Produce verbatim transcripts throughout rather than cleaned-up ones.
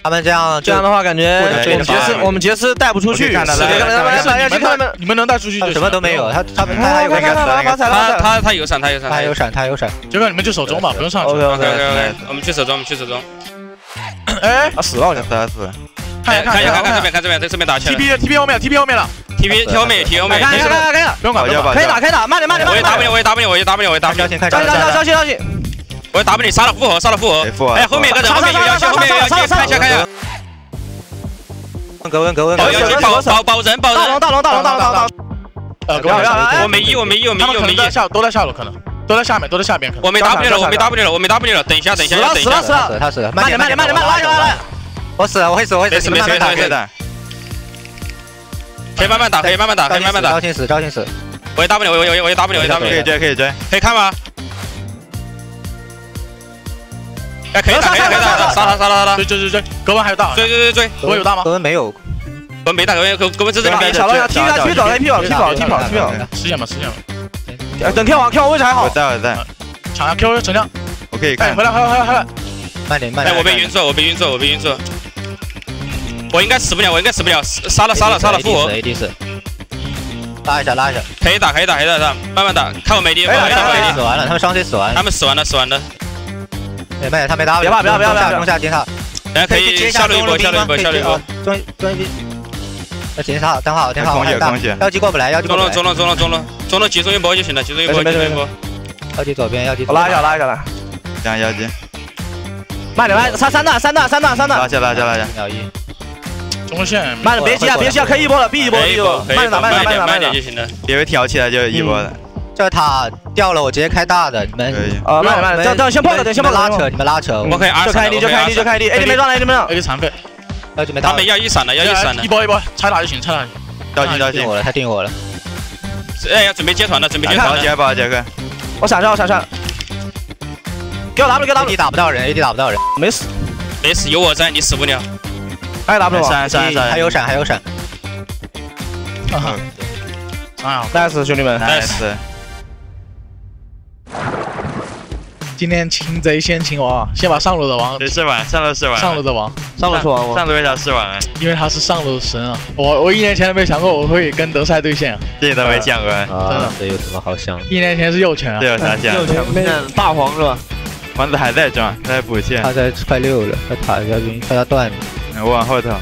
他们这样这样的话，感觉我们杰斯我们杰斯带不出去。 看到了， 看们你们能带出去就什么都没有。他他们他还有个他他他他有闪，他有闪， 他有闪，他有闪。 结果你们就守中吧，不用上去。 OK OK OK， 我们去守中，我们去守中。 哎，他死了，好像死了死了。 看看看看这边，看这边，在这边打起来。 T P T P 后面 ，T P 后面了 ，T P T 后面 ，T 后面。 看看看看， 不用管，不用管， 可以打，可以打，慢点，慢点， 我也 W， 我也 W， 我也 W， 我也 W。 交信， 交信，交信，交信。 我也 W， 杀了复活，杀了复活。哎，后面有个人，后面有妖精，后面有妖精，看一下，看一下。 格温，格温，格温。 妖精保保保人，保人。 大龙，大龙，大龙，大龙，大龙。 呃，不要要， 我没 E， 我没 E， 我没 E， 我没 E。 下都在下楼，可能都在下面，都在下边。 我没 W 了，我没 W 了，我没 W 了。等一下，等一下，等一下。 死了，死了， 他死了。 慢点，慢点，慢点，慢点，来来来。 我死了，我会死，我会死。 没事没事没事的。可以慢慢打，可以慢慢打，可以慢慢打。 招亲死，招亲死。 我也 W， 我我我也 W， 我也 W。 可以追，可以追， 可以看吗？哎，可以打，可以打，可以打，杀他，杀他，杀他。 追追追追，格温还有大。 追追追追， 格温有大吗？ 格温没有， 格温没大，格温格格温这这边。 小龙要踢他，踢跑，踢跑，踢跑，踢跑，踢跑。 实现吧，实现吧。 等跳网，跳网位置还好。 我在，我在。抢下 Q 成交。 我可以看。 回来，回来，回来，回来。 慢点，慢点。 哎，我被晕住，我被晕住，我被晕住。我应该死不了，我应该死不了，杀了，杀了，杀了，复活。 A D 死。拉一下，拉一下。 可以打，可以打，可以打，慢慢打，看我没力，慢慢打，没力。 死完了，他们双 C 死完。 他们死完了，死完了。 哎，慢点，他没打。 别怕，不要，不要，不要， 中下接他。 哎，可以下路一波，下路一波，下路一波。 中中一兵。要接他，等好，等好。 空血，空血。 妖姬过不来，妖姬过不来。 中了，中了，中了，中了，中了，集中一波就行了，集中一波，集中一波。 妖姬左边，妖姬。 我拉一下，拉一下来。 两妖姬。 慢点，慢，三三段，三段，三段，三段。 拉下，拉下，拉下。 秒一。 中线。 慢点，别急啊，别急啊，可以一波了，必一波，必一波。慢点打，慢点打，慢点打， 慢点就行了。 别被挑起来就一波了。 这塔掉了，我直接开大的，你们。 啊，慢点，慢点，等等，先破了，等先破了。 拉扯，你们拉扯。 我可以就开 A D，就开 A D，就开 A D，A D 没上来，A D 没上。 A D 残废。 妖姬没打。 他们要一闪了，要一闪了。 一波一波，拆塔就行，拆塔。 掉进，掉进我了，他定我了。 哎，要准备接团了，准备接团了。 杰吧，杰克。 我闪上，我闪上。给我 W，给我 W。 A D 打不到人 ，A D 打不到人。 没死， 没死，有我在，你死不了。 还有 W 闪闪闪， 还有闪，还有闪。 啊 ，nice 兄弟们 ，nice。 今天擒贼先擒王，先把上路的王。 谁是王？上路是王。 上路的王， 上路是王。 上路为啥是王？ 因为他是上路神啊！我我一年前都没想过我会跟德赛对线， 自己都没想过。 真的，这有什么好想的？ 一年前是右拳啊， 这有啥想？ 右拳不是大黄是吧？ 王子还在装，他在补线。 他在快六了，他塔要晕，快要断了。 我往后头。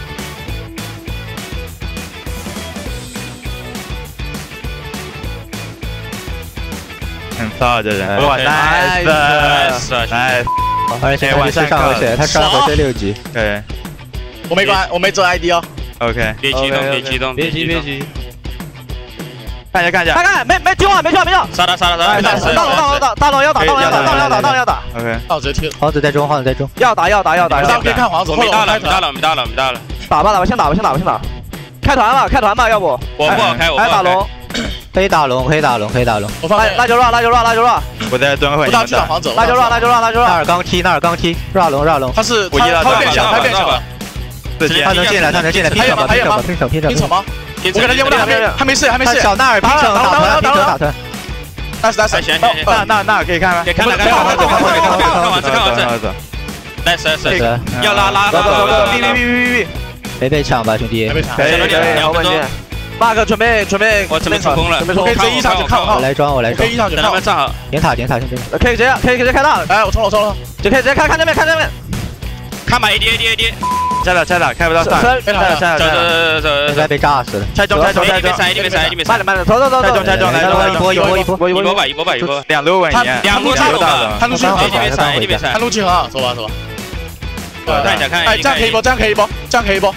很骚这人，哇 ，nice，nice，nice。 而且他是上河水，他上河水六级。 对， 我没关，我没走 I D 哦。 OK， 别激动，别激动， 别急，别急。 看一下，看一下。 看看，没没听话，没听话，没听话。 杀他，杀他，杀他！ 大龙，大龙，大大龙要打，大龙要打，大龙要打，大龙要打。 OK， 那直接踢。 皇子在中，皇子在中。 要打，要打，要打。 大家别看皇子， 我没大了，没大了，没大了，没大了。 打吧，打吧，先打吧，先打吧，先打。开团吧，开团吧，要不？ 我不好开，我不好开。 还打龙。 可以打龙，可以打龙，可以打龙。 我放拉就 run， 拉就 run， 拉就 run。 我在蹲会。 我打去打皇子。 拉就 run， 拉就 run， 拉就 run。 纳尔刚踢，纳尔刚踢，run 龙，run 龙。 他是他他变小，他变小了。 他能进来，他能进来，拼手吧，拼手吧，拼手，拼手。 拼手吗？我给他接不到，还没还没事，还没事。 小纳尔拼手打团，拼手打团。 但是但是， 行行行， 那那那可以看吗？ 可以看了，看完，看完，看完，看完，看完，看完。来，是是，要拉拉拉， 哔哔哔哔哔。 没被抢吧，兄弟？ 没被抢。 可以可以，两分钟。 Mark 准备准备， 我准备出攻了， 准备出攻， 可以一上去看我来装，我来装， 可以一上去看他们站好， 点塔点塔先别， 可以直接可以直接开大， 哎，我冲了冲了， 就可以直接看看这边看这边， 看吧 A D A D A D， 拆了拆了，开不到上， 拆了拆了， 走走走走， 应该被炸死了， 拆中拆中拆中， 拆中拆中， 慢点慢点，走走走， 拆中拆中，来一波一波一波一波吧一波吧一波， 两路稳赢， 两波大龙吧， 他路去 ，A D 没闪 A D 没闪， 他路去很好，走吧走吧， 看一下看， 哎，这样可以一波，这样可以一波，这样可以一波。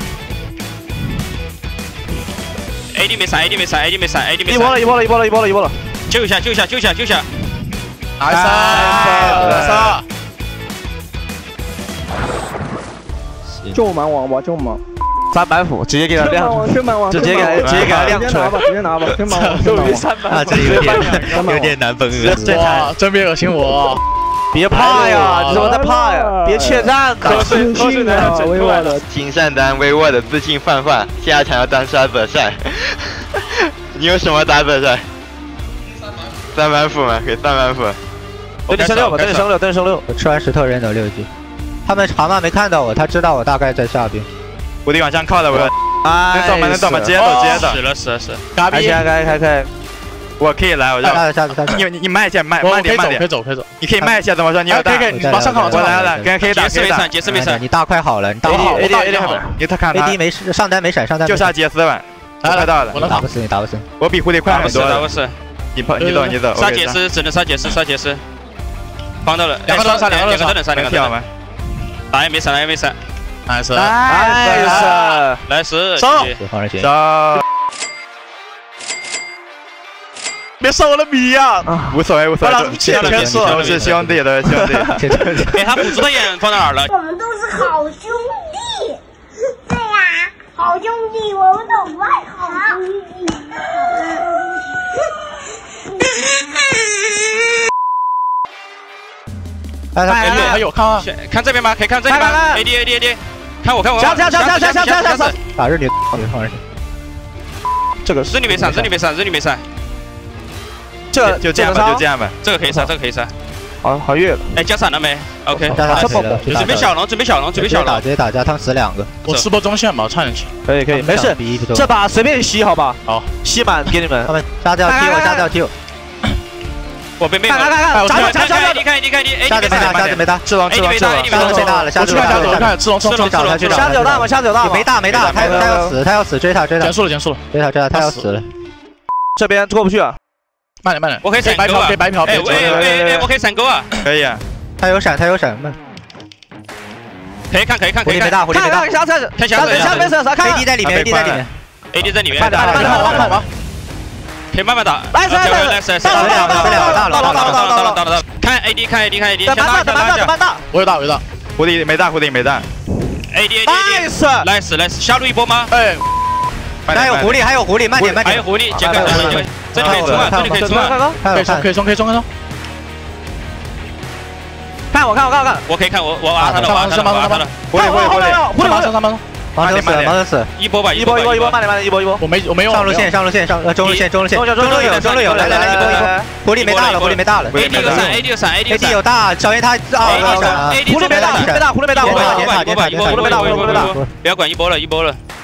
A D 没闪 ，A D 没闪 ，A D 没闪 ，A D 没闪。 一波了，一波了，一波了，一波了，一波了。 救一下，救一下，救一下，救一下。 来杀！ 救蛮王吧，救蛮。 三板斧直接给他亮，直接给他直接给他亮出来。 直接拿吧，直接拿吧，真蛮王，真蛮王。 啊，这有点有点难分割。 哇，真别恶心我！ 别怕呀，你怎么在怕呀？别怯战， 可是可是的，委婉的。 金善丹微沃的自信泛泛，下场要单杀本赛。你有什么打本赛？三板斧吗？给三板斧。 等你升六吧，等你升六，等你升六。 我吃完石头人走六级。 他们蛤蟆没看到我，他知道我大概在下边。 狐狸往上靠了，我。 能走吗？能走吗？直接走，直接走。 死了死了死了。 可以可以可以可以。 我可以来，我下下下下。 你你你慢一下，慢慢点慢点。 可以走可以走。 你可以慢一下，怎么说？你有大。 可以可以，马上靠。 我来了，跟可以打可以打。 杰斯没闪， 你大快好了，你大好。 A D A D 好，你他看他。 A D 没上单没闪，上单。 就差杰斯了。快到了。 我打不死你，打不死。 我比狐狸快很多。 打不死。 你跑，你走，你走。 杀杰斯，只能杀杰斯，杀杰斯。放到了， 两个都杀，两个都能杀，两个都能。打也没闪，打也没闪。 nice nice nice， 收收， 别收我的米呀！ 无所谓无所谓， 全全是都是兄弟，都是兄弟。 哎，他辅助的眼放到哪儿了？ 我们都是好兄弟。对呀，好兄弟，我们懂外好兄弟。 哎， 还有还有，看啊， 看这边吗？可以看这边吗 ？A D A D A D， 看我看我。 枪枪枪枪枪枪枪枪！ 打日女，放人。 这个日女没闪，日女没闪，日女没闪。 这就这样吧，就这样吧。 这个可以杀，这个可以杀。 好，好越了。 哎，加闪了没 ？OK。 准备小龙，准备小龙，准备小龙。 直接打，他们死两个。 我吃波中线吧，差点去。 可以可以，没事。这把随便吸好吧？ 好， 吸满给你们。 他们杀掉 Q， 杀掉 Q。 我被被看看看看， 看看看 A D 看 A D 看 A D， 瞎子没大，瞎子没大， 赤龙赤龙赤龙， 瞎子没大了，瞎子没大了， 看赤龙赤龙找他去找瞎子有大吗？瞎子有大吗？ 没大没大，他他要死，他要死，追他追他， 结束了结束了， 追他追他，他要死了。 这边过不去啊， 慢点慢点， 我可以闪钩啊， 可以白嫖， 哎哎哎，我可以闪钩啊， 可以啊， 他有闪他有闪，慢。 可以看可以看可以看， 狐狸没大狐狸没大， 看瞎子， 看瞎子瞎子没事，看 A D 在里面 ，A D 在里面 ，A D 在里面， 慢点慢点慢点慢点。 可以慢慢打， 来来来来， 到了到了到了到了到了到了到了，看 A D 看 A D 看 A D， 等慢等慢等慢大， 我有大我有大， 狐狸没大狐狸没大 ，A D A D nice nice nice， 下路一波吗？ 哎， 还有狐狸还有狐狸，慢点慢点， 还有狐狸，杰克这里可以冲啊，这里可以冲啊， 可以冲可以冲可以冲可以冲， 看我看我看我看， 我可以看我我挖他了，我挖他了，我挖他了， 狐狸狐狸狐狸， 狐狸马上上马上。 盲死盲死死， 一波吧， 一波一波一波，慢点慢点，一波一波。 我没我没用。 上路线上路线上呃中路线中路线中路有中路有，来来来一波一波。狐狸没大了，狐狸没大了。 A D 有闪 A D 有闪 A D 有大，小云他啊， 狐狸没大，狐狸没大，狐狸没大，狐狸没大， 狐狸没大，狐狸没大， 狐狸没大， 不要管一波了，一波了。